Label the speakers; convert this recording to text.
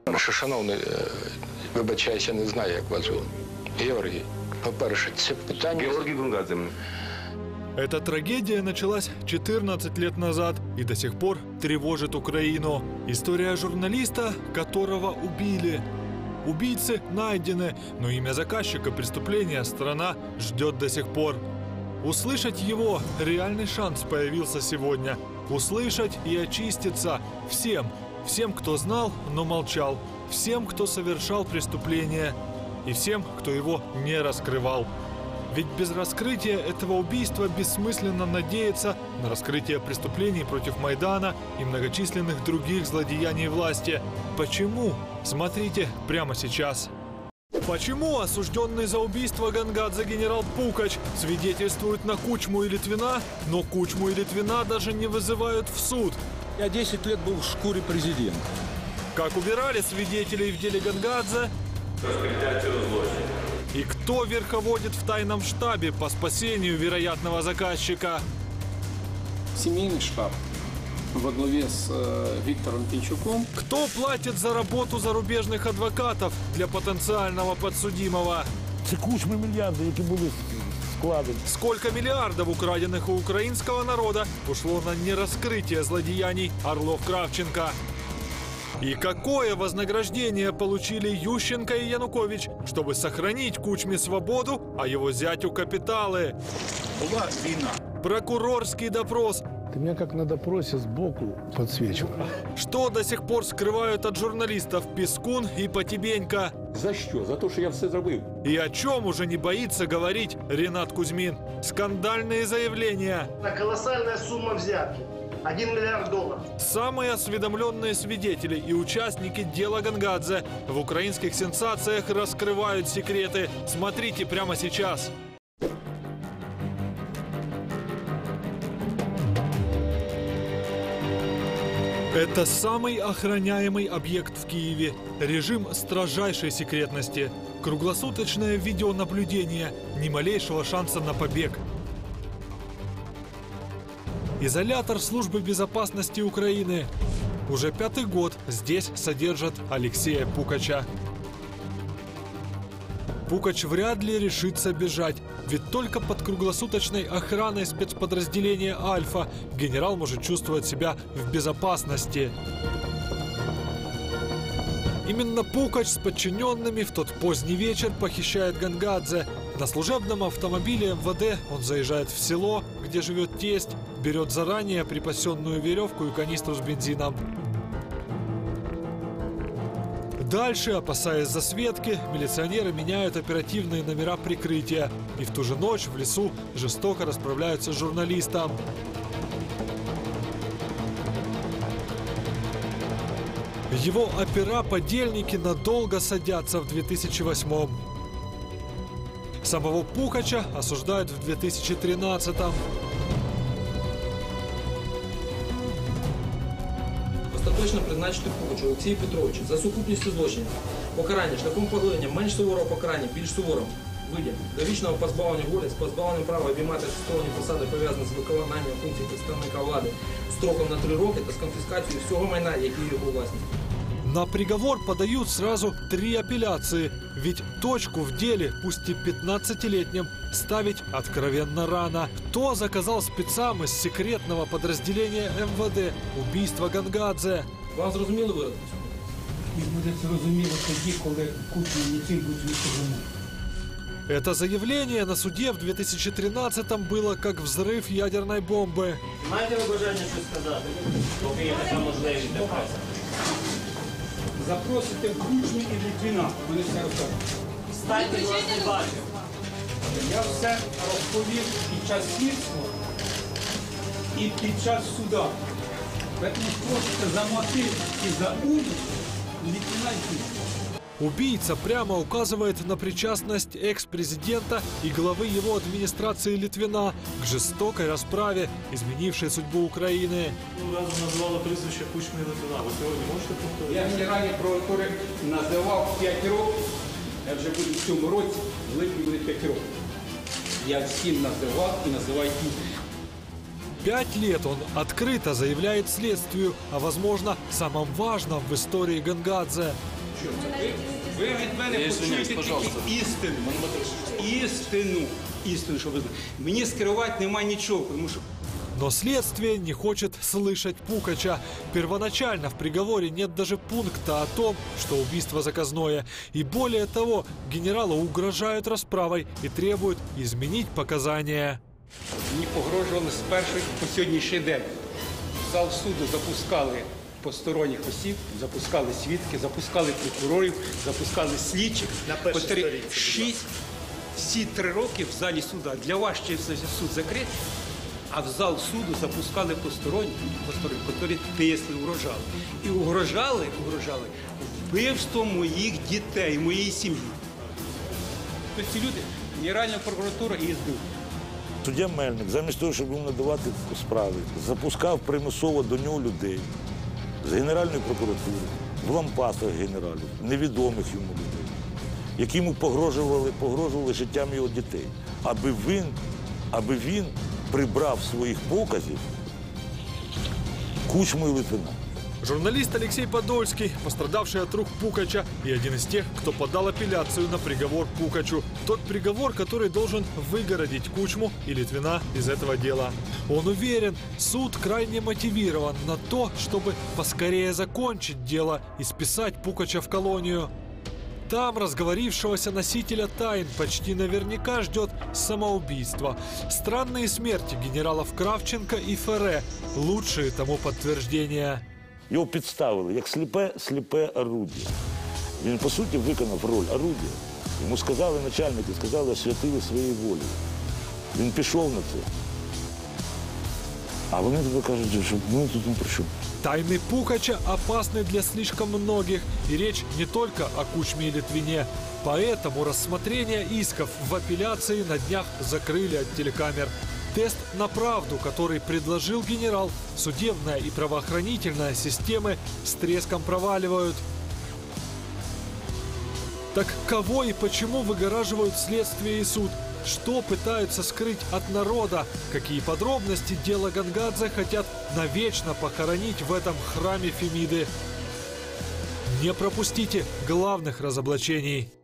Speaker 1: Шановний, вибачаюся, не знаю, як вас звуть. Георгий, по-перше, це питання...
Speaker 2: Георгий Гонгадзе.
Speaker 3: Эта трагедия началась 14 лет назад и до сих пор тревожит Украину. История журналиста, которого убили. Убийцы найдены, но имя заказчика преступления страна ждет до сих пор. Услышать его реальный шанс появился сегодня. Услышать и очиститься всем. Всем, кто знал, но молчал. Всем, кто совершал преступление. И всем, кто его не раскрывал. Ведь без раскрытия этого убийства бессмысленно надеяться на раскрытие преступлений против Майдана и многочисленных других злодеяний власти. Почему? Смотрите прямо сейчас. Почему осужденный за убийство Гонгадзе генерал Пукач свидетельствует на Кучму и Литвина, но Кучму и Литвина даже не вызывают в суд?
Speaker 4: Я 10 лет был в шкуре президента.
Speaker 3: Как убирали свидетелей в деле Гонгадзе? И кто верховодит в тайном штабе по спасению вероятного заказчика?
Speaker 5: Семейный штаб во главе с Виктором Пинчуком.
Speaker 3: Кто платит за работу зарубежных адвокатов для потенциального подсудимого?
Speaker 6: Це Кучми мільярди, які були складені.
Speaker 3: Сколько миллиардов, украденных у украинского народа, ушло на нераскрытие злодеяний Орлов-Кравченко? И какое вознаграждение получили Ющенко и Янукович, чтобы сохранить Кучме свободу, а его зятю капиталы?
Speaker 4: Была война.
Speaker 3: Прокурорский допрос.
Speaker 6: Ты меня как на допросе сбоку подсвечивал.
Speaker 3: Что до сих пор скрывают от журналистов Пискун и Потебенько?
Speaker 7: За що? За те, що я все зробив.
Speaker 3: И о чем уже не боится говорить Ренат Кузьмин? Скандальные заявления.
Speaker 8: Колоссальная сумма взятки. $1 миллиард.
Speaker 3: Самые осведомленные свидетели и участники дела Гонгадзе в украинских сенсациях раскрывают секреты. Смотрите прямо сейчас. Это самый охраняемый объект в Киеве. Режим строжайшей секретности. Круглосуточное видеонаблюдение. Ни малейшего шанса на побег. Изолятор службы безопасности Украины. Уже 5-й год здесь содержат Алексея Пукача. Пукач вряд ли решится бежать, ведь только под круглосуточной охраной спецподразделения «Альфа» генерал может чувствовать себя в безопасности. Именно Пукач с подчиненными в тот поздний вечер похищает Гонгадзе. На служебном автомобиле МВД он заезжает в село, где живет тесть, берет заранее припасенную веревку и канистру с бензином. Дальше, опасаясь засветки, милиционеры меняют оперативные номера прикрытия. И в ту же ночь в лесу жестоко расправляются с журналистом. Его опера-подельники надолго садятся в 2008-м. Самого Пукача осуждают в 2013-м.
Speaker 9: Остаточно призначити Пукачу Олексію Петровичу за сукупністю злочинів. Покарання шляхом поглинення менш суворого покарання більш суворим видів довічного позбавлення волі з позбавленням права обіймати асистовані посади, пов'язані з виконанням функцій представника влади строком на 3 роки та з конфіскацією всього майна, яке є його власність.
Speaker 3: На приговор подают сразу 3 апелляции, ведь точку в деле, пусть и 15-летнем, ставить откровенно рано. Кто заказал спецам из секретного подразделения МВД убийство Гонгадзе?
Speaker 9: Вам зрозуміло вирок?
Speaker 10: І буде зрозуміло тоді, коли Кучма не цим будуть відповідати.
Speaker 3: Это заявление на суде в 2013-м было как взрыв ядерной бомбы.
Speaker 8: Маєте ви бажання щось сказати? Поки є така можливість.
Speaker 10: Запросите Кучму і Литвина, вони все розкажуть.
Speaker 8: Станьте, вас не бачу.
Speaker 10: Я все розповів під час слідства і під час суда. Ви просите за мотив і за участь Литвина і Кучму.
Speaker 3: Убийца прямо указывает на причастность экс-президента и главы его администрации Литвина к жестокой расправе, изменившей судьбу Украины.
Speaker 11: Разом назвали прізвище Кучми і Литвина. Ви сьогодні можете повторити?
Speaker 10: Я генеральний прокурор називав 5 років, я вже буду в цьому році, в липні буде 5 років. Я всім називав і називаю їх.
Speaker 3: 5 лет он открыто заявляет следствию о, возможно, самом важном в истории Гонгадзе.
Speaker 10: Ви від мене почуєте тільки істину. Істину, що ви знаєте. Мені скривати немає нічого, тому що
Speaker 3: Но следствие не хочет слышать Пукача. Первоначально в приговоре нет даже пункта о том, что убийство заказное. И более того, генералу угрожают расправой и требуют изменить показания.
Speaker 10: мені погрожували з першої по сьогоднішній день. В зал суду запускали посторонніх осіб, запускали свідки, запускали прокурорів, запускали слідчих. котрі всі 3 роки в залі суду. Для вас ще суд закритий. А в зал суду запускали посторонні, які тисли, угрожали. І угрожали вбивством моїх дітей, моєї сім'ї. Тобто ці люди, Генеральна прокуратура і СБУ.
Speaker 2: Суддя Мельник, замість того, щоб йому надавати справи, запускав примусово до нього людей з Генеральної прокуратури, в лампасах генералів, невідомих йому людей, які йому погрожували життям його дітей, аби він прибрав своїх показів Кучму и Литвина.
Speaker 3: Журналист Алексей Подольский, пострадавший от рук Пукача и один из тех, кто подал апелляцию на приговор Пукачу. Тот приговор, который должен выгородить Кучму и Литвина из этого дела. Он уверен, суд крайне мотивирован на то, чтобы поскорее закончить дело и списать Пукача в колонию. Там разговорившегося носителя тайн почти наверняка ждет самоубийство. Странные смерти генералов Кравченко и Ферре – лучшие тому подтверждения.
Speaker 2: Його підставили як сліпе орудие. Він, по суті, виконав роль орудия. Йому сказали, начальники сказали, освятили своєю волею. Він пішов на це. А вони тобі кажуть, що ми тут не при чому.
Speaker 3: Тайны Пукача опасны для слишком многих. И речь не только о Кучме и Литвине. Поэтому рассмотрение исков в апелляции на днях закрыли от телекамер. Тест на правду, который предложил генерал, судебная и правоохранительная системы с треском проваливают. Так кого и почему выгораживают следствие и суд? Что пытаются скрыть от народа? Какие подробности дела Гонгадзе хотят навечно похоронить в этом храме Фемиды? Не пропустите главных разоблачений.